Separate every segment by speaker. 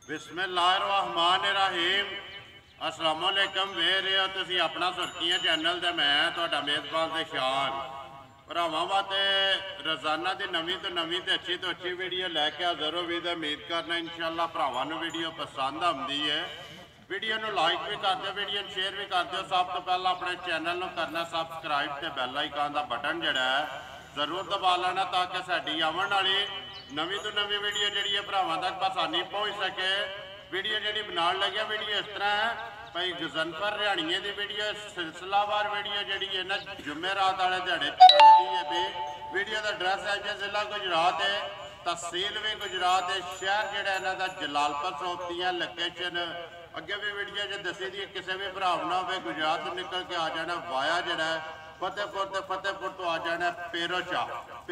Speaker 1: बिस्मिल्लाहिर्रहमानिर्रहीम अस्सलाम वालेकुम। वे रहे हो तुसी अपना सुर्खियां चैनल ते मैं तुहाडा मेज़बान ते शान भरावां वास्ते रोज़ाना की नवीं तो नवीं तो अच्छी वीडियो लैके हाज़र हो भी तो उम्मीद करना इंशाअल्लाह भरावां नूं वीडियो पसंद आउंदी है। वीडियो नूं लाइक भी कर दिओ, वीडियो शेयर भी कर दिओ। सब तो पहला अपने चैनल नूं करना सबसक्राइब ते बैल आइकन का बटन जिहड़ा है जरूर दबा लेना ताकि साडी आवन वाली नवीं तो नवीं वीडियो जिहड़ी है भरावां तक आसानी पहुँच सके। वीडियो जिहड़ी बनाउण लग्या वीडियो इस तरह है भाई गजनफर रिहाणिए की वीडियो सिलसिलावार वीडियो जिहड़ी है ना जुमेरात वाले दिहाड़े चलदी है भी। वीडियो का एड्रैस है जी जिला गुजरात है, तहसील भी गुजरात है, शहर जिहड़ा इन्हां दा जलालपुर सोपतियां लोकेशन अगे भी वीडियो जो दसी दी किसी भी भरा ना हो गुजरात निकल के आ जाना वाया जरा फतेहपुर तो फतेहपुर तो आ जाना पेरोशाह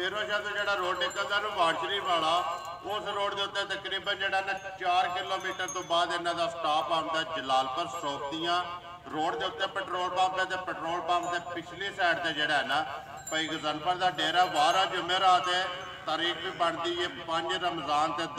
Speaker 1: तो जो रोड निकलता वाणशरी वाला उस रोड के उत्ते तकरीबन जरा ना 4 किलोमीटर तो बाद इन्हों का स्टॉप आता जलालपुर सोपतियां रोड के उत्ते पेट्रोल पंप है। तो पेट्रोल पंप के पिछली साइड से जोड़ा है ना भाई गजनफर का डेरा वारा जुमेरात है। तारीख भी बनती है 5 रमज़ान से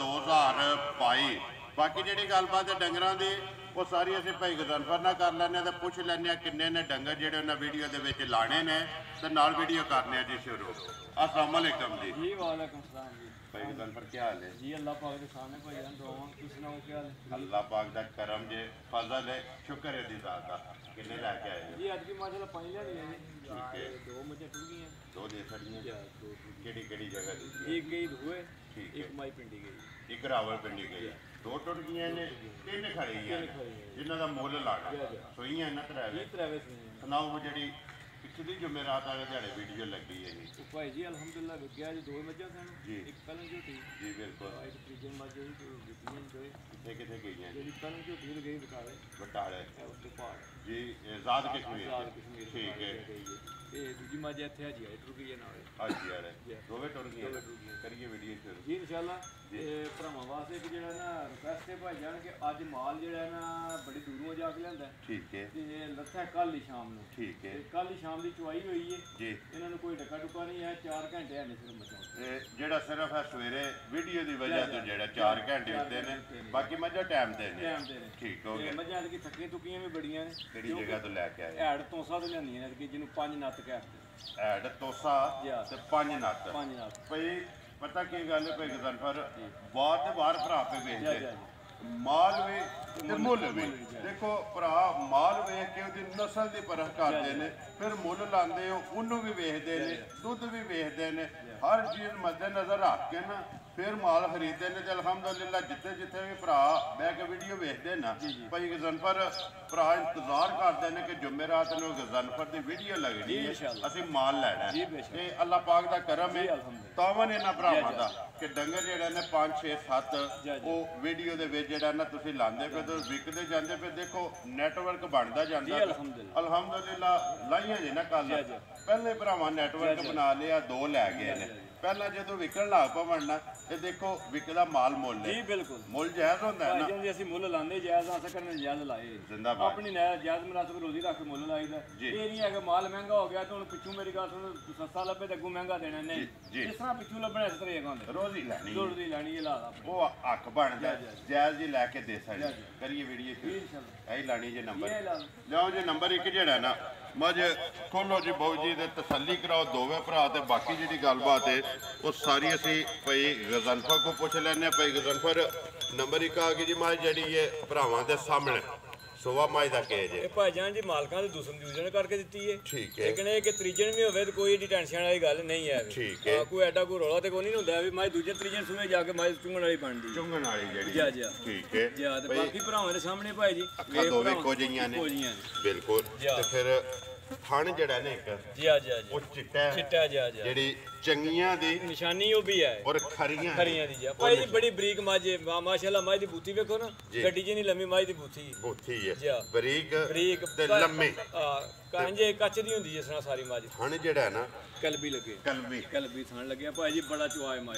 Speaker 1: 2022। बाकी जी गलबात है डंगर की वो सारी असीं भाई गजनफर ना कर लैंदे तो पुछ लैंदे किन्ने ने डंगर जिहड़े उन्हें वीडियो दे विच लाने ने ते नाल वीडियो करने जी शुरू। अस्सलाम वालेकुम जी।
Speaker 2: जी वालेकुम सलाम जी।
Speaker 1: भाई गजनफर क्या हाल है
Speaker 2: जी? अल्लाह पाक के सामने भाईजान दुआवां, तुसीं सुनाओ क्या हाल है?
Speaker 1: अल्लाह पाक दा करम जे फजल है शुक्र है दी ज़ात दा। किन्ने लैके आए
Speaker 2: जी? अज की माशाल्लाह 5 लियानी है जी।
Speaker 1: ठीक है।
Speaker 2: 2 मुझे टूट गई हैं,
Speaker 1: 2 दे छड़ियां
Speaker 2: या 2
Speaker 1: केड़ी जगह दी?
Speaker 2: एक गई हुए,
Speaker 1: ठीक है।
Speaker 2: एक माई पिंडी गई,
Speaker 1: एक रावलपिंडी गई, 2 टुट गई ने, 3 खड़ी हैं जिन्हां दा मुੱਲ लाना सोईयां ना
Speaker 2: ये त्रैवे से
Speaker 1: सुनाओ वो जी पिछली जुमेरात वाले दिहाड़े वीडियो लगी है जी।
Speaker 2: तो भाई जी अल्हम्दुलिल्लाह विक गया जी। 2 मज्जां सन
Speaker 1: जी।
Speaker 2: एक पलन झोटी
Speaker 1: जी बिल्कुल।
Speaker 2: एक तीजे मज्ज जी तो विकनियां जो
Speaker 1: किथे गई हैं
Speaker 2: जी पलन झोटी गई बटाले
Speaker 1: बटाले
Speaker 2: उसके पहाड़
Speaker 1: जी आज़ाद कश्मीर
Speaker 2: कश्मीर
Speaker 1: ठीक है।
Speaker 2: ते दूजी मज्ज इत्थे हाजी आई टुर गई है नाल
Speaker 1: हाजी वाले दोवें टुर गए करिए वीडियो शुरू
Speaker 2: जी इंशाल्लाह। भरावां वास्ते एक जिहड़ा ना रिक्वेस्ट है भाई जान कि अज माल जिहड़ा ना बड़ी दूरों जाके लिआंदा
Speaker 1: ठीक है
Speaker 2: ते लत्था कल ही शाम नूं
Speaker 1: ठीक है
Speaker 2: कल ही शाम की चुआई हुई है
Speaker 1: जी।
Speaker 2: इन्हां नूं कोई डक्का डुक्का नहीं है, 4 घंटे है सिर्फ मचा
Speaker 1: जेड़ा सिर्फ है सवेरे वीडियो की वजह तो जेड़ा 4 घंटे होते हैं बाकी मजा टाइम दे ने ठीक हो गया।
Speaker 2: मझां की थक्की तुक्कियां भी बड़ियां ने
Speaker 1: किहड़ी जगह तो लैके आए?
Speaker 2: हैड तोसा तो लिआंदियां ने कि जिन्हों 5 नत्त कहते
Speaker 1: हैड तोसा ते 5 नत्त
Speaker 2: 5 नत्त।
Speaker 1: भाई पता की गल है भाई गजनफर बाहर ते बाहर भरा पे बेचते माल वे ते मुੱਲ वे। देखो भरा माल वेख के उसकी नस्ल की परख करते हैं फिर मुੱਲ लाते हो उन्होंने भी वेखते हैं दुध भी वेखते हैं हर चीज़ मद्देनज़र रख के ना फिर माल खरीदते हैं। अल्हम्दुलिल्लाह जिथे जिथे भी भरा बह के वीडियो वेखते ना भाई गजनफर भरा इंतजार करते हैं कि जुमेरात को गजनफर की वीडियो लगनी है असीं माल लैना है। अल्लाह पाक का करम है तावन इन्हां भरावां दा कि डंगर जिहड़े ने 5 6 7 वो वीडियो दे विच जिहड़ा ना तुसीं लांदे पे तो विकदे जांदे पे। देखो नेटवर्क बनदा जांदा अल्हम्दुलिल्लाह लाइयां जे ना कल पहले भरावां नेटवर्क बना लिया 2 लै गए ने पहला जो विकन लग पवन ना ये देखो विकदा माल मुੱਲ
Speaker 2: जी बिल्कुल
Speaker 1: मुੱਲ जायज़ होंदा है ना
Speaker 2: जी। असं मुੱਲ लाने जायज़ अस करने जायज़ लाए
Speaker 1: जिंदाबाद
Speaker 2: अपनी जायज़ मुनासिब रोजी रख के मुੱਲ लाईदा। ये नहीं है कि माल महंगा हो गया तो हुण पिछू मेरी गल सुन सस्ता लभे तो अगों महंगा देना नहीं जिस तरह पिछू लभना इस तरह होंदा
Speaker 1: रोजी लैनी
Speaker 2: रोजी लैनी ला
Speaker 1: वो हक बनदा जायज़ जी लैके दे सकदे करिए वीडियो यही लानी जे नंबर लियाओ जी नंबर 1 जेड़ा ना मज खोलो जी बहु जी ते तसल्ली कराओ दोवें भरा ते बाकी जी गलबात है वो सारी असी भाई गजनफर को पुछ लैने भाई गजनफर नंबर 1 आ गई जी मज जी है भरावां दे सामने सोवा मज का केज है
Speaker 2: भाईजान जी मालकां ने दूसरे करके दी है
Speaker 1: ठीक है
Speaker 2: लेकिन ये त्रीजन भी हो कोई एडी टेंशन वाली गल नहीं है
Speaker 1: ठीक है
Speaker 2: कोई एडा कोई रौला तो कोई नहीं होंदा भी मज दूजे त्रीजन सूए जाके मज चुंगण वाली बनदी
Speaker 1: चुंगण वाली जेड़ी
Speaker 2: जी जी
Speaker 1: ठीक है
Speaker 2: जी ते बाकी भरावां दे सामने भाई जी
Speaker 1: अक्खां दोवें इक्को जिहियां ने बिल्कुल ते फिर थण जेड़ा ने एक
Speaker 2: जी जी
Speaker 1: वो चिट्टा
Speaker 2: जी जी
Speaker 1: जेड़ी चंगियां दी
Speaker 2: निशानी वो भी है
Speaker 1: और खरियां
Speaker 2: दी जी भाई जी बड़ी बरीक मज माशाल्लाह मज दी बूथी देखो ना गड्डी जी नहीं लंबी मज दी बूथी
Speaker 1: है बरीक
Speaker 2: बरीक
Speaker 1: ते लम्मी
Speaker 2: हां कांजे कच्च दी हुंदी जिस तरह सारी मज
Speaker 1: थण जेड़ा है ना
Speaker 2: कलबी लगे कलबी थण लगे भाई जी बड़ा चुआ है मज दा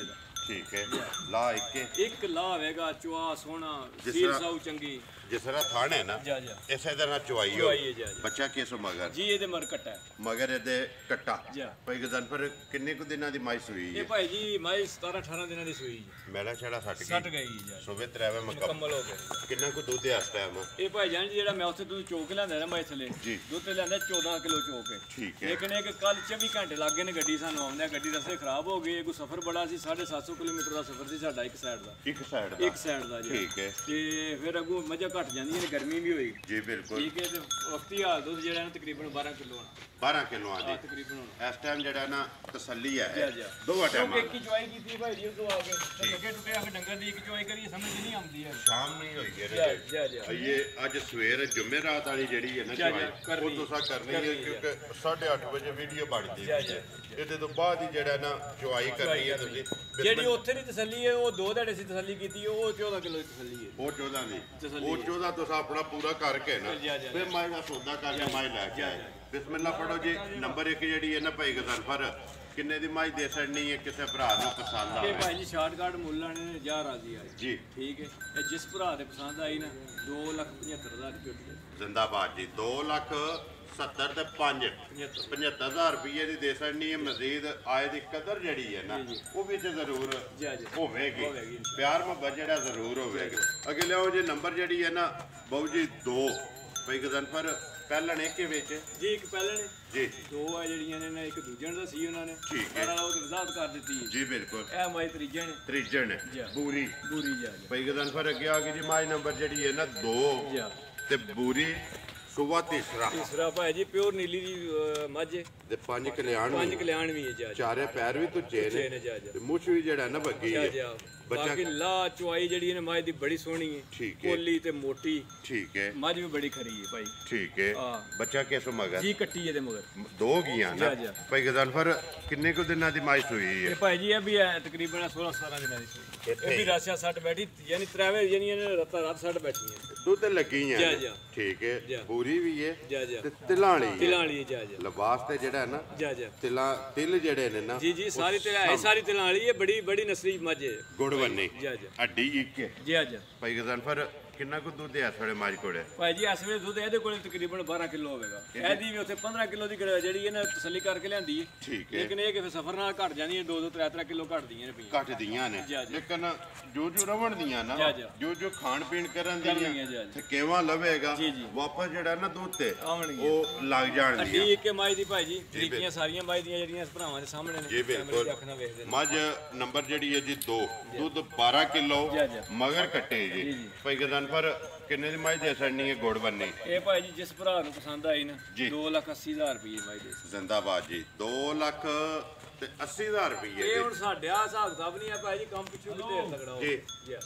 Speaker 1: ਠੀਕ ਹੈ ਲਾ
Speaker 2: ਇੱਕ ਲਾ ਹੋਵੇਗਾ ਚੁਆ ਸੋਹਣਾ
Speaker 1: ਜਿਸ
Speaker 2: ਸੀਲ
Speaker 1: ਤਰ੍ਹਾਂ-
Speaker 2: ਸਾਊ ਚੰਗੀ
Speaker 1: ਜਿਸ ਤਰ੍ਹਾਂ ਥਣ ਹੈ ਨਾ
Speaker 2: ਜਾ ਜਾ
Speaker 1: ਇਸੇ ਤਰ੍ਹਾਂ ਚੁਆਈ ਹੋ
Speaker 2: ਚੁਆਈ ਹੈ ਜਾ ਜਾ
Speaker 1: ਬੱਚਾ ਕਿਸ ਮਗਰ
Speaker 2: ਜੀ ਇਹਦੇ ਮਰ ਕੱਟਾ ਹੈ।
Speaker 1: ਮਗਰ ਇਹਦੇ ਕੱਟਾ
Speaker 2: ਜਾ
Speaker 1: ਭਾਈ ਗਜ਼ਨਫਰ ਕਿੰਨੇ ਕੁ ਦਿਨਾਂ ਦੀ ਮਾਈ ਸੂਈ
Speaker 2: ਇਹ
Speaker 1: ਹੈ
Speaker 2: ਭਾਈ ਜੀ ਮਾਈ 17 18 ਦਿਨਾਂ ਦੀ ਸੂਈ ਜੀ
Speaker 1: ਮੈਲਾ ਛੜਾ ਸੱਟ
Speaker 2: ਸੱਟ
Speaker 1: ਗਈ
Speaker 2: ਗਈ ਜਾ
Speaker 1: ਸੋਵੇ ਤਰੇਵੇਂ
Speaker 2: ਮੁਕੰਮਲ ਹੋ ਗਿਆ
Speaker 1: ਕਿੰਨਾ ਕੁ ਦੁੱਧ ਹੈ ਇਸ ਟਾਈਮ
Speaker 2: ਇਹ ਭਾਈ ਜਾਨ ਜੀ ਜਿਹੜਾ ਮੈਂ ਉੱਥੇ ਦੁੱਧ ਚੋਕ ਲਿਆਂਦਾ ਨਾ ਮੈਂ ਥਲੇ
Speaker 1: ਜੀ।
Speaker 2: ਦੁੱਧ ਤੇ ਲਿਆਂਦਾ 14 ਕਿਲੋ ਚੋਕ ਹੈ
Speaker 1: ਠੀਕ ਹੈ
Speaker 2: ਲੇਕਿਨ ਇਹ ਕਿ ਕੱਲ 24 ਘੰਟੇ ਲੱਗ ਗਏ ਨੇ ਗੱਡੀ ਸਾਨੂੰ ਆਉਂਦਿਆਂ ਗੱਡੀ ਰਸਤੇ ਖਰਾਬ ਹੋ ਗਏ ਕੋਈ ਸਫ਼ਰ ਬੜਾ ਸੀ 750 ਕਿਲੋਮੀਟਰ ਦਾ ਸਫ਼ਰ ਸੀ ਸਾਡਾ ਇੱਕ ਸਾਈਡ ਦਾ
Speaker 1: ਇੱਕ ਸਾਈਡ ਦਾ
Speaker 2: ਇੱਕ ਸਾਈਡ ਦਾ ਜੀ
Speaker 1: ਠੀਕ ਹੈ
Speaker 2: ਤੇ ਫਿਰ ਅੱਗੋਂ ਮੱਝਾਂ ਘਟ ਜਾਂਦੀਆਂ ਨੇ ਗਰਮੀ ਵੀ ਹੋਈ
Speaker 1: ਜੀ ਬਿਲਕੁਲ
Speaker 2: ਠੀਕ ਹੈ ਤੇ ਵਕਤੀ ਹਾਲ ਦੁੱਧ ਜਿਹੜਾ ਨਾ ਤਕਰੀਬਨ 12 ਕਿਲੋ ਆਣਾ
Speaker 1: 12 ਕਿਲੋ ਆ ਜੀ
Speaker 2: ਤਕਰੀਬਨ ਹੋਣਾ
Speaker 1: ਇਸ ਟਾਈਮ ਜਿਹੜਾ ਨਾ ਤਸੱਲੀ ਹੈ
Speaker 2: ਜਾ ਜਾ
Speaker 1: ਦੋਵਾਂ ਟਾਈਮਾਂ
Speaker 2: ਇੱਕ ਹੀ ਚੁਆਈ ਕੀਤੀ ਭਾਈ ਜੀ ਉਦੋਂ ਆ ਕੇ ਤੇ ਅੱਗੇ ਟੁੱਟੇ ਆ ਕੇ ਡੰਗਰ ਦੀ ਇੱਕ ਚੁਆਈ ਕਰੀ ਸਮਝ ਨਹੀਂ ਆਉਂਦੀ ਹੈ
Speaker 1: ਸ਼ਾਮ ਨਹੀਂ ਹੋਈ ਹੈ
Speaker 2: ਜਾ ਜਾ ਜਾ
Speaker 1: ਇਹ ਅੱਜ ਸਵੇਰ ਜੁਮੇਰਾਤ ਵਾਲੀ ਜਿਹੜੀ ਹੈ ਨਾ
Speaker 2: ਜਾ,
Speaker 1: ਚਵਾਈ
Speaker 2: ਕਰਨੀ
Speaker 1: ਉਹ ਤੁਸੀਂ ਕਰਨੀ ਹੈ
Speaker 2: ਕਰਨੀ
Speaker 1: ਕਿਉਂਕਿ 8:30 ਵਜੇ ਵੀਡੀਓ ਬਣਦੀ
Speaker 2: ਜਾ
Speaker 1: ਹੈ
Speaker 2: ਜਾ
Speaker 1: ਇਹਦੇ ਤੋਂ ਬਾਅਦ ਹੀ ਜਿਹੜਾ ਨਾ ਚਵਾਈ ਕਰਨੀ ਹੈ ਤੁਸੀਂ
Speaker 2: ਜਿਹੜੀ ਉੱਥੇ ਦੀ ਤਸੱਲੀ ਹੈ ਉਹ 2 ਦਿਹਾੜੇ ਸੀ ਤਸੱਲੀ ਕੀਤੀ ਉਹ 14 ਕਿਲੋ ਦੀ ਤਸੱਲੀ ਹੈ
Speaker 1: ਉਹ 14 ਦੀ
Speaker 2: ਤਸੱਲੀ
Speaker 1: ਉਹ 14 ਤੁਸੀਂ ਆਪਣਾ ਪੂਰਾ ਕਰਕੇ ਨਾ
Speaker 2: ਜਾ, ਜਾ,
Speaker 1: ਫਿਰ ਮੈਂ ਦਾ ਸੌਦਾ ਕਰਕੇ ਮੈਂ ਲੈ ਕੇ ਆਇਆ ਬਿਸਮਿਲ੍ਲਾ ਪੜੋ ਜੀ ਨੰਬਰ 1 ਜਿਹੜੀ ਹੈ ਨਾ ਭਾਈ ਗਜ਼ਨਫਰ ਕਿੰਨੇ ਦੀ ਮਾਈ ਦੇ ਛੱਡਣੀ ਹੈ ਕਿਸੇ ਭਰਾ ਨੂੰ ਪਸੰਦ
Speaker 2: ਇਹ
Speaker 1: ਆਵੇ
Speaker 2: ਭਾਈ ਜੀ ਸ਼ਾਰਟਕਟ ਮੁੱਲ ਲਾਣੇ ਨੇ ਜਾ ਰਾਜ਼ੀ ਆਏ
Speaker 1: ਜੀ
Speaker 2: ਠੀਕ ਹੈ ਇਹ ਜਿਸ ਭਰਾ ਦੇ ਪਸੰਦ ਆਈ ਨਾ 2,75,000 ਦੀ ਝੋਟੀ
Speaker 1: ਜ਼ਿੰਦਾਬਾਦ ਜੀ 2,70,000 ਤੇ 75,000 ਰੁਪਏ ਦੀ ਦੇ ਛੱਡਣੀ ਹੈ ਮਜ਼ੀਦ ਆਏ ਦੀ ਕਦਰ ਜਿਹੜੀ ਹੈ ਨਾ ਉਹ ਵੀ ਤੇ ਜ਼ਰੂਰ
Speaker 2: ਜਾ ਜਾ
Speaker 1: ਹੋਵੇਗੀ
Speaker 2: ਹੋਵੇਗੀ।
Speaker 1: ਪਿਆਰ ਮੁਹੱਬਤ ਜਿਹੜਾ ਜ਼ਰੂਰ ਹੋਵੇਗਾ ਅੱਗੇ ਲਿਆਓ ਜੀ ਨੰਬਰ ਜਿਹੜੀ ਹੈ ਨਾ ਬਾਊ ਜੀ 2 ਭਾਈ ਗਜ਼ਨਫਰ ਪਹਿਲਣ ਇੱਕ ਵਿੱਚ
Speaker 2: ਜੀ ਇੱਕ ਪਹਿਲਾਂ ਨੇ
Speaker 1: ਜੀ
Speaker 2: 2 ਆ ਜਿਹੜੀਆਂ ਨੇ ਨਾ ਇੱਕ ਦੂਜੇ ਨੂੰ ਦੱਸੀ ਉਹਨਾਂ ਨੇ
Speaker 1: ਠੀਕ ਹੈ।
Speaker 2: ਪਰ ਉਹ ਰਿਜ਼ਾਤ ਕਰ ਦਿੱਤੀ ਹੈ।
Speaker 1: ਜੀ ਬਿਲਕੁਲ
Speaker 2: ਇਹ ਮਾਈ ਤਰੀਜੇ ਨੇ
Speaker 1: ਤ੍ਰਿਜਣ
Speaker 2: ਜਾ।
Speaker 1: ਬੂਰੀ
Speaker 2: ਬੂਰੀ ਜਾ ਜਾ
Speaker 1: ਭਾਈ ਗਜ਼ਨਫਰ ਅੱਗੇ ਆ ਗਈ ਜੀ ਮਾਈ ਨੰਬਰ ਜਿਹੜੀ ਹੈ ਨਾ 2
Speaker 2: ਜਾ
Speaker 1: ਤੇ ਬੂਰੀ ਸੁਬਾ ਤੀਸਰਾ
Speaker 2: ਤੀਸਰਾ ਭਾਈ ਜੀ ਪਿਓਰ ਨੀਲੀ ਦੀ ਮੱਝ ਹੈ।
Speaker 1: ਤੇ 5 ਕਲਿਆਣ
Speaker 2: 5 ਕਲਿਆਣ ਵੀ ਹੈ ਜਾ ਜਾ
Speaker 1: ਚਾਰੇ ਪੈਰ ਵੀ ਤੁੱਚੇ
Speaker 2: ਛੇ
Speaker 1: ਨੇ
Speaker 2: ਨੇ ਜਾ ਜਾ
Speaker 1: ਤੇ ਮੁੱਛ ਵੀ ਜਿਹੜਾ ਨਾ ਬੱਗੀ
Speaker 2: ਜਾ
Speaker 1: ਹੈ
Speaker 2: ਜਾ
Speaker 1: ਬੱਚਾ
Speaker 2: ਬਾਕੀ ਲਾ ਚੁਆਈ ਜਿਹੜੀ ਨੇ ਮੱਝ ਦੀ ਬੜੀ ਸੋਹਣੀ ਹੈ
Speaker 1: ਠੀਕ ਹੈ
Speaker 2: ਕੋਲੀ ਤੇ ਮੋਟੀ
Speaker 1: ਠੀਕ ਹੈ
Speaker 2: ਮੱਝ ਵੀ ਬੜੀ ਖਰੀ ਹੈ ਭਾਈ
Speaker 1: ਠੀਕ ਹੈ
Speaker 2: ਹਾਂ।
Speaker 1: ਬੱਚਾ ਕਿਸ ਮਗਰ
Speaker 2: ਜੀ ਕੱਟੀ ਇਹਦੇ ਮਗਰ
Speaker 1: ਦੋ ਗੀਆਂ ਨਾ
Speaker 2: ਜਾ, ਜਾ।
Speaker 1: ਭਾਈ ਗਜ਼ਨਫਰ ਕਿੰਨੇ ਕੁ ਦਿਨਾਂ ਦੀ ਮਾਈ ਹੋਈ
Speaker 2: ਇਹ
Speaker 1: ਹੈ
Speaker 2: ਭਾਈ ਜੀ ਇਹ ਵੀ ਹੈ ਤਕਰੀਬਨ 16 17 ਦਿਨਾਂ ਦੀ ਸੂਈ ਇਹ ਵੀ ਰਾਸਿਆ 60 ਬੈਠੀ ਯਾਨੀ ਤਰਾਵੇ ਯਾਨੀ ਇਹਨੇ ਰਾਤਾਂ ਰਾਤ 60 ਬੈਠੀਆਂ
Speaker 1: ਦੁੱਧ ਤੇ ਲੱਗੀਆਂ
Speaker 2: ਜਾ,
Speaker 1: ਨੇ।
Speaker 2: ਜਾ।
Speaker 1: ਠੀਕ ਹੈ
Speaker 2: ਜਾ।
Speaker 1: ਪੂਰੀ ਵੀ ਹੈ
Speaker 2: ਜਾ ਜਾ
Speaker 1: ਤੇ ਤਿਲਾਂ ਵਾਲੀ ਹੈ
Speaker 2: ਤਿਲਾਂ ਵਾਲੀ ਹੈ, ਜਾ ਜਾ
Speaker 1: ਲਿਬਾਸ ਤੇ ਜਿਹੜਾ ਹੈ ਨਾ
Speaker 2: ਜਾ ਜਾ
Speaker 1: ਤਿਲ ਜਿਹੜੇ ਨੇ ਨਾ
Speaker 2: ਜੀ ਜੀ ਸਾਰੀ ਤਿਲਾਂ ਹੈ ਸਾਰੀ ਤਿਲਾਂ ਵਾਲੀ ਹੈ ਬੜੀ ਬੜੀ ਨਸਲੀ ਮੱਝ ਹੈ
Speaker 1: ਗੁੜ ਬੰਨੀ
Speaker 2: ਜਾ ਜਾ
Speaker 1: ਅੱਡੀ ਇੱਕ ਹੈ
Speaker 2: ਜੀ ਜਾ
Speaker 1: ਭਾਈ ਗਜ਼ਨਫਰ ਕਿੰਨਾ ਕੁ ਦੁੱਧ ਹੈ ਥੋੜੇ ਮਾਜ ਕੋਲੇ
Speaker 2: ਭਾਈ ਜੀ ਇਸ ਵੇਲੇ ਦੁੱਧ ਇਹਦੇ ਕੋਲ ਤਕਰੀਬਨ 12 ਕਿਲੋ ਹੋਵੇਗਾ ਇਹਦੀ ਵੀ ਉੱਥੇ 15 ਕਿਲੋ ਦੀ ਜਿਹੜੀ ਇਹਨੇ ਤਸੱਲੀ ਕਰਕੇ ਲਿਆਂਦੀ ਹੈ
Speaker 1: ਠੀਕ ਹੈ
Speaker 2: ਲੇਕਿਨ ਇਹ ਕਿ ਫਿਰ ਸਫਰ ਨਾਲ ਘਟ ਜਾਂਦੀ ਹੈ 2-2 3-3 ਕਿਲੋ ਘਟਦੀਆਂ ਨੇ ਪਈਆਂ
Speaker 1: ਘੱਟ ਦੀਆਂ ਨੇ
Speaker 2: ਜਾ, ਜਾ।
Speaker 1: ਲੇਕਿਨ ਜੋ ਜੋ ਰਵਣ ਦੀਆਂ ਨਾ
Speaker 2: ਜਾ, ਜਾ।
Speaker 1: ਜੋ ਖਾਣ ਪੀਣ ਕਰਨ
Speaker 2: ਕਰਨਗੀਆਂ,
Speaker 1: ਦੀਆਂ
Speaker 2: ਜਾ, ਜਾ।
Speaker 1: ਥਕੇਵਾ ਲਵੇਗਾ
Speaker 2: ਜੀ, ਜੀ।
Speaker 1: ਵਾਪਸ ਜਿਹੜਾ ਨਾ ਦੁੱਧ ਤੇ
Speaker 2: ਆਉਣਗੀਆਂ
Speaker 1: ਉਹ ਲੱਗ
Speaker 2: ਅੱਡੀ
Speaker 1: ਜਾਣਗੀਆਂ
Speaker 2: ਇੱਕ ਮਾਈ ਦੀ ਭਾਈ ਜੀ ਤਰੀਕੀਆਂ ਸਾਰੀਆਂ ਮਾਈ ਦੀਆਂ ਜਿਹੜੀਆਂ ਇਸ ਭਰਾਵਾਂ ਦੇ ਸਾਹਮਣੇ ਨੇ
Speaker 1: ਜੀ ਬਿਲਕੁਲ
Speaker 2: ਅੱਖ ਨਾਲ ਵੇਖਦੇ ਨੇ
Speaker 1: ਮੱਝ ਨੰਬਰ ਜਿਹੜੀ ਹੈ ਜੀ 2 ਦੁੱਧ 12 ਕਿਲੋ
Speaker 2: ਜਾ, ਜਾ।
Speaker 1: ਮਗਰ ਕੱਟੇ ਜੀ
Speaker 2: ਜੀ।
Speaker 1: ਭਾਈ ਗਜ਼ਨਫਰ ਕਿੰਨੇ ਦੀ ਮੱਝ ਦੇ ਛੱਡਣੀ ਹੈ ਗੁੜ ਬੰਨੀ
Speaker 2: ਇਹ ਭਾਈ ਜੀ ਜਿਸ ਭਰਾ ਨੂੰ ਪਸੰਦ ਆਈ ਨਾ
Speaker 1: ਜੀ।
Speaker 2: 2,80,000 ਰੁਪਏ ਮਾਈ ਦੇ
Speaker 1: ਜ਼ਿੰਦਾਬਾਦ ਜੀ 2 ਲੱਖ ਤੇ 80,000 ਰੁਪਏ
Speaker 2: ਇਹ
Speaker 1: ਜੀ
Speaker 2: ਹੁਣ ਸਾਡੇ ਆ ਹਿਸਾਬ ਕਿਤਾਬ ਨਹੀਂ ਆ ਭਾਈ ਜੀ ਕੰਮ ਪਿੱਛੋਂ ਕਿਤੇ ਤਗੜਾ ਹੋ
Speaker 1: ਜੀ
Speaker 2: ਗਿਆ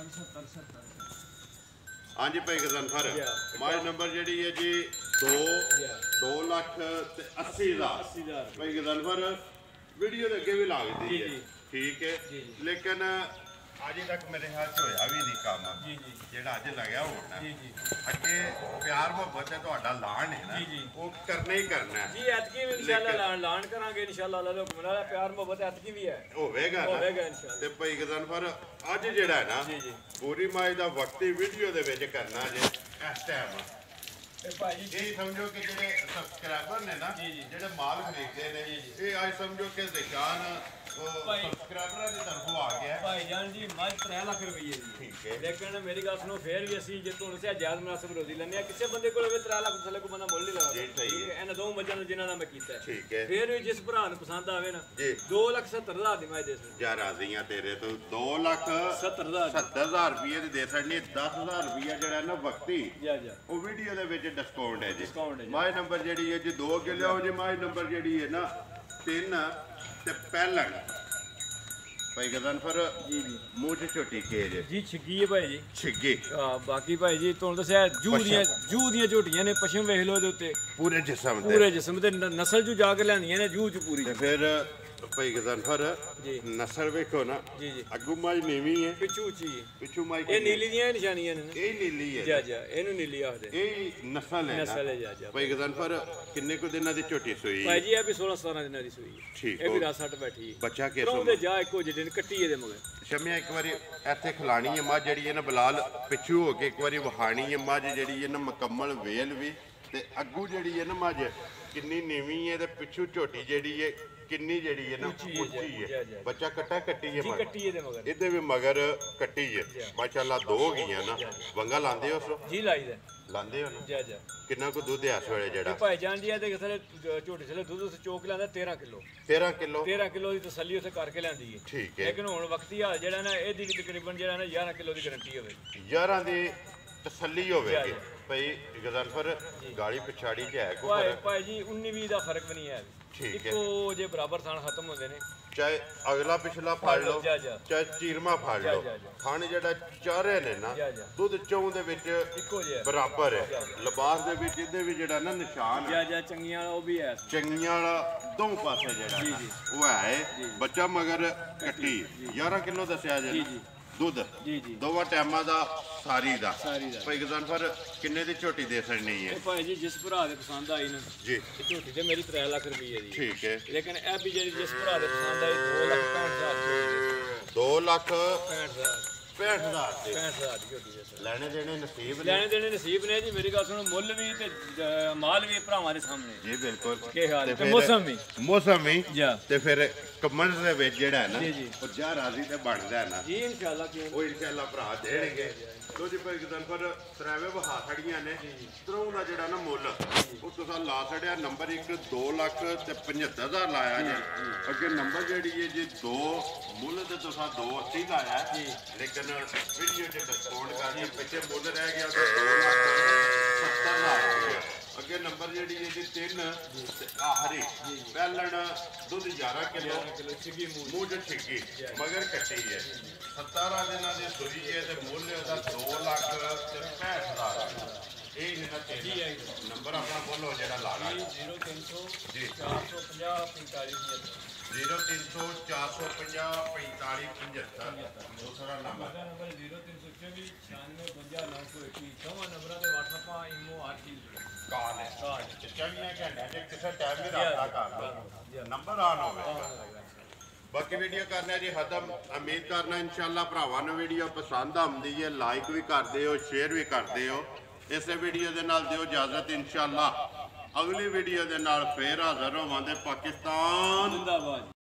Speaker 1: ਹਾਂਜੀ ਭਾਈ ਗਜ਼ਨਫਰ
Speaker 2: ਜੀ।
Speaker 1: ਮੱਝ ਨੰਬਰ ਜਿਹੜੀ ਹੈ ਜੀ 2 ਲੱਖ ਤੇ 80,000
Speaker 2: 80,000
Speaker 1: ਭਾਈ ਗਜ਼ਨਫਰ ਵੀਡੀਓ ਦੇ ਅੱਗੇ ਵੀ ਲੱਗਦੀ
Speaker 2: ਜੀ,
Speaker 1: ਹੈ
Speaker 2: ਜੀ।
Speaker 1: ਠੀਕ ਹੈ
Speaker 2: ਜੀ, ਜੀ।
Speaker 1: ਲੇਕਿਨ ਅਜੇ ਤੱਕ ਮੇਰੇ ਹੱਥ 'ਚ ਹੋਇਆ ਵੀ ਨਹੀਂ ਕੰਮ
Speaker 2: ਜੀ ਜੀ
Speaker 1: ਜਿਹੜਾ ਅੱਜ ਲੱਗਿਆ ਹੋਣਾ
Speaker 2: ਜੀ ਜੀ
Speaker 1: ਅੱਗੇ ਪਿਆਰ ਮੁਹੱਬਤ ਤੇ ਤੁਹਾਡਾ ਲਾਣ ਹੈ ਨਾ
Speaker 2: ਜੀ, ਜੀ।
Speaker 1: ਉਹ ਕਰਨਾ ਹੀ ਕਰਨਾ ਹੈ।
Speaker 2: ਜੀ ਐਤਕੀ ਵੀ ਇਨਸ਼ਾਅੱਲਾ ਲਾਣ ਕਰਾਂਗੇ ਇਨਸ਼ਾਅੱਲਾ ਅੱਲਾਹ ਦੇ ਹੁਕਮ ਨਾਲ ਪਿਆਰ ਮੁਹੱਬਤ ਐਤਕੀ ਵੀ ਹੈ
Speaker 1: ਹੋਵੇਗਾ ਨਾ
Speaker 2: ਹੋਵੇਗਾ ਇਨਸ਼ਾਅੱਲਾ
Speaker 1: ਤੇ ਭਾਈ ਗਜ਼ਨਫਰ ਅੱਜ ਜਿਹੜਾ ਹੈ ਨਾ
Speaker 2: ਜੀ, ਜੀ।
Speaker 1: ਪੂਰੀ ਮਾਈ ਦਾ ਵਕਤੀ ਵੀਡੀਓ ਦੇ ਵਿੱਚ ਕਰਨਾ ਜੇ ਇਸ ਟਾਈਮ
Speaker 2: ਤੇ ਭਾਈ ਜੀ
Speaker 1: ਇਹ ਸਮਝੋ ਕਿ ਜਿਹੜੇ ਸਬਸਕ੍ਰਾਈਬਰ ਨੇ ਨਾ
Speaker 2: ਜੀ, ਜੀ।
Speaker 1: ਜਿਹੜੇ ਮਾਲ ਖਰੀਦਦੇ ਨੇ ਇਹ ਅੱਜ ਸਮਝੋ ਕਿ ਨਿਸ਼ਾਨ
Speaker 2: ਭਾਈ।
Speaker 1: ਸਬਸਕ੍ਰਾਈਬਰਾਂ ਦੀ ਤਰਫੋਂ ਆ ਗਿਆ ਹੈ।
Speaker 2: ਭਾਈ ਜਾਨ ਜੀ ਮੱਝ 3 ਲੱਖ ਰੁਪਏ ਦੀ
Speaker 1: ਠੀਕ ਹੈ
Speaker 2: ਲੇਕਿਨ ਮੇਰੀ ਗੱਲ ਸੁਣੋ ਫੇਰ ਵੀ ਅਸੀਂ ਜੇ ਤੁਹਾਨੂੰ ਦੱਸਿਆ ਜਾਇਜ਼ ਮੁਨਾਸਬ ਰੋਜ਼ੀ ਲੈਂਦੇ ਆ ਕਿਸੇ ਬੰਦੇ ਕੋਲ ਹੋਵੇ 3 ਲੱਖ ਥੱਲੇ ਕੋਈ ਬੰਦਾ ਮੁੱਲ ਨਹੀਂ ਲਾਉਂਦਾ
Speaker 1: ਜੀ, ਸਹੀ ਹੈ।
Speaker 2: ਇਹਨਾਂ ਦੋ ਮੱਝਾਂ ਨੂੰ ਜਿਨ੍ਹਾਂ ਦਾ ਮੈਂ ਕੀਤਾ ਹੈ।
Speaker 1: ਠੀਕ ਹੈ
Speaker 2: ਫੇਰ ਵੀ ਜਿਸ ਭਰਾ ਨੂੰ ਪਸੰਦ ਆਵੇ ਨਾ
Speaker 1: ਜੀ
Speaker 2: 2,70,000 ਦੀ ਮੈਂ ਦੇ ਸਕਦਾ
Speaker 1: ਜਾ ਰਾਜ਼ੀਆਂ ਤੇਰੇ ਤੋਂ 2 ਲੱਖ
Speaker 2: 70,000
Speaker 1: 70,000 ਰੁਪਏ ਦੀ ਦੇ ਸਕਣੀ 10,000 ਰੁਪਏ ਜਿਹੜਾ ਨਾ ਵਕਤੀ
Speaker 2: ਜਾ ਜਾ
Speaker 1: ਉਹ ਵੀਡੀਓ ਦੇ ਵਿੱਚ ਡਿਸਕਾਊਂਟ ਹੈ ਜੀ
Speaker 2: Discount ਹੈ ਜੀ।
Speaker 1: ਮਾਈ ਨੰਬਰ ਜਿਹੜੀ ਹੈ ਜੀ 2 ਅੱਗੇ ਲਿਆਓ ਜੀ ਮਾਈ ਨੰਬਰ ਜਿਹੜੀ ਹੈ ਨਾ 3 ਤੇ ਪਹਿਲਣ ਭਾਈ ਗਜ਼ਨਫਰ
Speaker 2: ਜੀ ਜੀ
Speaker 1: ਮੂੰਹ 'ਚ ਝੋਟੀ ਕੇਜ
Speaker 2: ਜੀ ਛਿੱਗੀ ਹੈ ਭਾਈ ਜੀ
Speaker 1: ਛਿੱਗੇ
Speaker 2: ਬਾਕੀ ਭਾਈ ਜੀ ਤੁਹਾਨੂੰ ਦੱਸਿਆ ਜੂ ਦੀਆਂ ਝੋਟੀਆਂ ਨੇ ਪਸ਼ਮ ਵੇਖ ਲਓ ਇਹਦੇ ਉੱਤੇ
Speaker 1: ਪੂਰੇ ਜਿਸਮ ਤੇ
Speaker 2: ਪੂਰੇ ਜਿਸਮ ਤੇ ਨਸਲ ਜੂ ਜਾ ਕੇ ਲਿਆਂਦੀਆਂ ਨੇ ਜੂ ਚ ਪੂਰੀ
Speaker 1: ਤੇ ਫਿਰ ਭਾਈ ਗਜ਼ਨਫਰ
Speaker 2: ਜੀ
Speaker 1: ਨਸਲ ਵੇਖੋ ਨਾ
Speaker 2: ਜੀ ਜੀ
Speaker 1: ਅੱਗੂ ਮਾਝ ਨੀਵੀਂ ਹੈ
Speaker 2: ਪਿੱਛੂ ਉੱਚੀ ਹੈ
Speaker 1: ਪਿੱਛੂ ਮਾਝ
Speaker 2: ਇਹ ਨੀਲੀ ਦੀਆਂ ਨਿਸ਼ਾਨੀਆਂ ਨੇ
Speaker 1: ਇਹ ਨੀਲੀ ਹੈ
Speaker 2: ਜਾ ਜਾ ਇਹਨੂੰ ਨੀਲੀ ਆਖਦੇ
Speaker 1: ਇਹ ਨਸਲ ਹੈ
Speaker 2: ਨਸਲ ਹੈ ਜਾ ਜਾ
Speaker 1: ਭਾਈ ਗਜ਼ਨਫਰ ਕਿੰਨੇ ਕੁ ਦਿਨਾਂ ਦੀ ਝੋਟੀ ਸੂਈ
Speaker 2: ਭਾਈ ਜੀ ਇਹ ਵੀ 16 17 ਦਿਨਾਂ ਦੀ ਸੂਈ ਹੈ
Speaker 1: ਠੀਕ
Speaker 2: ਇਹ ਵੀ 10 60 ਬੈਠੀ ਹੈ
Speaker 1: ਬੱਚਾ ਕਿਸ
Speaker 2: ਪਰੋਂ ਦੇ ਜਾ ਇੱਕੋ ਜਿਹੇ ਨੇ ਕੱਟੀ ਇਹਦੇ ਮਗਰ
Speaker 1: ਸ਼ਮਿਆ ਇੱਕ ਵਾਰੀ ਇੱਥੇ ਖਿਲਾਣੀ ਹੈ ਮੱਝ ਜਿਹੜੀ ਹੈ ਨਾ ਬਲਾਲ ਪਿੱਛੂ ਹੋ ਕੇ ਇੱਕ ਵਾਰੀ ਵਹਾਣੀ ਹੈ ਮੱਝ ਜਿਹੜੀ ਹੈ ਨਾ ਮੁਕੰਮਲ ਵੇਲ ਵੀ ਤੇ ਅੱਗੂ ਜਿਹੜੀ ਹੈ ਨਾ ਮੱਝ ਕਿੰਨੀ ਨੀਵੀਂ ਹੈ ਤੇ ਪਿੱਛੂ ਝੋਟੀ ਜਿਹੜੀ ਹੈ ਕਿੰਨੀ ਜਿਹੜੀ ਹੈ ਨਾ ਉੱਚੀ ਹੈ ਬੱਚਾ ਕੱਟਾ ਕੱਟੀ ਹੈ ਮਗਰ
Speaker 2: ਕੱਟੀ ਇਹਦੇ ਮਗਰ
Speaker 1: ਇਹਦੇ ਵੀ ਮਗਰ ਕੱਟੀ ਹੈ ਮਾਸ਼ਾਅੱਲਾ ਦੋ ਹੋ ਗਈਆਂ ਨਾ ਵੰਗਾ ਲਾਉਂਦੇ ਹੋ ਉਸ
Speaker 2: ਜੀ ਲਾਈਦਾ
Speaker 1: ਲਾਉਂਦੇ ਹੋ ਨਾ
Speaker 2: ਜਾ ਜਾ
Speaker 1: ਕਿੰਨਾ ਕੁ ਦੁੱਧ ਹੈ ਇਸ ਵੇਲੇ ਜਿਹੜਾ
Speaker 2: ਭਾਈ ਜਾਨ ਦੀ ਇਹਦੇ ਥਲੇ ਝੋਟੀ ਥਲੇ ਦੁੱਧ ਉਸ ਚੋਕ ਲੈਂਦਾ 13 ਕਿਲੋ
Speaker 1: 13 ਕਿਲੋ
Speaker 2: 13 ਕਿਲੋ ਦੀ ਤਸੱਲੀ ਉਸੇ ਕਰਕੇ ਲੈਂਦੀ ਹੈ
Speaker 1: ਠੀਕ ਹੈ
Speaker 2: ਲੇਕਿਨ ਹੁਣ ਵਕਤੀ ਹਾਲ ਜਿਹੜਾ ਨਾ ਇਹਦੀ ਵੀ ਤਕਰੀਬਨ ਜਿਹੜਾ ਨਾ 11 ਕਿਲੋ ਦੀ ਗਾਰੰਟੀ ਹੋਵੇ
Speaker 1: ਯਾਰਾਂ ਦੀ ਤਸੱਲੀ ਹੋਵੇਗੀ ਭਾਈ ਗਜ਼ਨਫਰ ਗਾੜੀ ਪਿਛਾੜੀ ਚ ਹੈ ਕੋਈ
Speaker 2: ਭਾਈ ਭਾਈ ਜੀ 19 20 ਦਾ ਫਰਕ ਵੀ ਨਹੀਂ ਹੈ
Speaker 1: ਠੀਕ ਹੈ
Speaker 2: ਇੱਕੋ ਜੇ ਬਰਾਬਰ ਥਾਣ ਖਤਮ ਹੁੰਦੇ ਨੇ
Speaker 1: ਚਾਹੇ ਅਗਲਾ ਪਿਛਲਾ ਫੜ ਲਓ
Speaker 2: ਜਾ ਜਾ
Speaker 1: ਚਾਹੇ ਚੀਰਮਾ ਫੜ ਲਓ ਥਣ ਜਿਹੜਾ ਚਾਰੇ ਨੇ ਨਾ ਦੁੱਧ ਚੌਂ ਦੇ ਵਿੱਚ
Speaker 2: ਇੱਕੋ ਜਿਹਾ
Speaker 1: ਬਰਾਬਰ ਹੈ ਲਿਬਾਸ ਦੇ ਵਿੱਚ ਇਹਦੇ ਵੀ ਜਿਹੜਾ ਨਾ ਨਿਸ਼ਾਨ
Speaker 2: ਜਾ ਜਾ ਚੰਗੀਆਂ ਵਾਲਾ ਉਹ ਵੀ ਹੈ
Speaker 1: ਚੰਗੀਆਂ ਵਾਲਾ ਦੋ ਪਾਸੇ ਜਿਹੜਾ ਨਾ, ਉਹ ਹੈ ਬੱਚਾ ਮਗਰ ਕੱਟੀ 11 ਕਿਲੋ ਦੱਸਿਆ ਜੇ ਨਾ ਦੁੱਧ
Speaker 2: ਜੀ ਜੀ
Speaker 1: ਦੋਵਾਂ ਟਾਈਮਾਂ ਦਾ ਸਾਰੀ ਦਾ
Speaker 2: ਸਾਰੀ ਦਾ
Speaker 1: ਭਾਈ ਗਜ਼ਨਫਰ ਕਿੰਨੇ ਦੀ ਝੋਟੀ ਦੇ ਸਕਣੀ ਹੈ
Speaker 2: ਇਹ ਭਾਈ ਜੀ ਜਿਸ ਭਰਾ ਦੇ ਪਸੰਦ ਆਈ ਨਾ
Speaker 1: ਜੀ
Speaker 2: ਇਹ ਝੋਟੀ ਤੇ ਮੇਰੀ 3 ਲੱਖ ਰੁਪਏ ਦੀ
Speaker 1: ਠੀਕ ਹੈ
Speaker 2: ਲੇਕਿਨ ਇਹ ਵੀ ਜਿਹੜੀ ਜਿਸ ਭਰਾ ਦੇ ਪਸੰਦ ਆਈ 2 ਲੱਖ 65,000
Speaker 1: 2 ਲੱਖ
Speaker 2: 65,000
Speaker 1: 65,000 ਦੇ
Speaker 2: 65,000 ਦੀ ਝੋਟੀ ਦੇ
Speaker 1: ਲੈਣੇ ਦੇਣੇ ਨਸੀਬ ਨੇ
Speaker 2: ਲੈਣੇ ਦੇਣੇ ਨਸੀਬ ਨੇ ਜੀ ਮੇਰੀ ਗੱਲ ਸੁਣੋ ਮੁੱਲ ਵੀ ਤੇ ਮਾਲ ਵੀ ਭਰਾਵਾਂ ਦੇ ਸਾਹਮਣੇ
Speaker 1: ਜੀ ਬਿਲਕੁਲ
Speaker 2: ਕੀ ਹਾਲ
Speaker 1: ਤੇ
Speaker 2: ਤੇ ਮੌਸਮ ਵੀ
Speaker 1: ਮੌਸਮ ਵੀ
Speaker 2: ਜਾ
Speaker 1: ਤੇ ਫਿਰ ਕਮੰਡ ਦੇ ਵਿੱਚ ਜਿਹੜਾ ਹੈ ਨਾ
Speaker 2: ਜੀ, ਜੀ।
Speaker 1: ਉਹ ਜਾ ਰਾਜ਼ੀ ਤੇ ਬਣਦਾ ਹੈ ਨਾ
Speaker 2: ਜੀ ਇਨਸ਼ਾਅੱਲਾ ਕੀ
Speaker 1: ਉਹ ਇਨਸ਼ਾਅੱਲਾ ਭਰਾ ਦੇਣਗੇ ਲੋ ਜੀ ਭਾਈ ਗਜ਼ਨਫਰ ਤਰਾਵੇ ਵਹਾ ਖੜੀਆਂ ਨੇ ਤਰੋਂ ਦਾ ਜਿਹੜਾ ਨਾ ਮੁੱਲ ਉਹ ਤੁਸੀਂ ਲਾ ਛੜਿਆ ਨੰਬਰ 1 2 ਲੱਖ ਤੇ 75,000 ਲਾਇਆ ਜੀ ਅੱਗੇ ਨੰਬਰ ਜਿਹੜੀ ਹੈ ਜੀ 2 ਮੁੱਲ ਤੇ ਤੁਸੀਂ 280 ਲਾਇਆ ਲੇਕਿਨ ਵੀਡੀਓ 'ਚ ਡਿਸਕਾਊਂਟ ਕਰਕੇ ਪਿੱਛੇ ਮੁੱਲ ਰਹਿ ਗਿਆ ਤਾਂ 2 ਲੱਖ 70,000 ਰੁਪਇਆ ਅੱਗੇ ਨੰਬਰ ਜਿਹੜੀ ਹੈ ਜੀ 3 ਤੇ ਆਖਰੀ ਪਹਿਲਣ ਦੁੱਧ 11 ਕਿਲੋ
Speaker 2: ਛਿੱਗੀ
Speaker 1: ਮੂੰਹ ਚ ਛਿੱਕੀ ਮਗਰ ਕੱਟੀ ਹੈ 17 ਦਿਨਾਂ ਦੀ ਸੂਈ ਹੈ ਤੇ ਮੁੱਲ ਉਹਦਾ 2 ਲੱਖ ਤੇ 65,000 ਇਹ ਇਹਨਾਂ ਤੇ ਨੰਬਰ ਆਪਣਾ ਬੋਲੋ ਜਿਹੜਾ ਲਾਣਾ
Speaker 2: 0300
Speaker 1: ਜੀ
Speaker 2: 450 45
Speaker 1: 0300 450 45 75 ਦੂਸਰਾ ਨੰਬਰ
Speaker 2: ਨੰਬਰ 0324 96 52 921 ਦੋਵਾਂ ਨੰਬਰਾਂ ਤੇ WhatsApp ਇਮੋ ਹਰ ਚੀਜ਼
Speaker 1: ਕਾਲ ਹੈ 24 ਘੰਟਿਆਂ ਚ ਕਿਸੇ ਟਾਈਮ ਵੀ ਰਾਬਤਾ ਕਰ ਲਓ ਨੰਬਰ ਆਨ ਹੋਵੇ ਬਾਕੀ ਵੀਡੀਓ ਕਰਨਾ ਜੀ ਖਤਮ ਉਮੀਦ ਕਰਨਾ ਇਨਸ਼ਾਅੱਲਾ ਭਰਾਵਾਂ ਨੂੰ ਵੀਡੀਓ ਪਸੰਦ ਆਉਂਦੀ ਹੈ ਲਾਈਕ ਵੀ ਕਰਦੇ ਹੋ ਸ਼ੇਅਰ ਵੀ ਕਰਦੇ ਹੋ ਇਸੇ ਵੀਡੀਓ ਦੇ ਨਾਲ ਦਿਓ ਇਜਾਜ਼ਤ ਇਨਸ਼ਾਅੱਲਾ ਅਗਲੀ ਵੀਡੀਓ ਦੇ ਨਾਲ ਫੇਰ ਹਾਜ਼ਰ ਹੋਵਾਂਗੇ ਪਾਕਿਸਤਾਨ
Speaker 2: ਜ਼ਿੰਦਾਬਾਦ